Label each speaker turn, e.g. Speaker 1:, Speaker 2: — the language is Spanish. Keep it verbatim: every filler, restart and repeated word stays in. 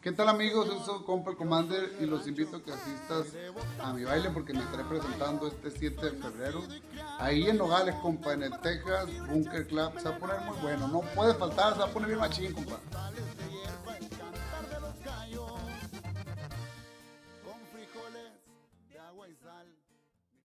Speaker 1: ¿Qué tal amigos? Yo soy compa el Commander y los invito a que asistas a mi baile porque me estaré presentando este siete de febrero ahí en Nogales, compa, en el Texas Bunker Club. Se va a poner muy bueno, no puede faltar, se va a poner bien machín, compa.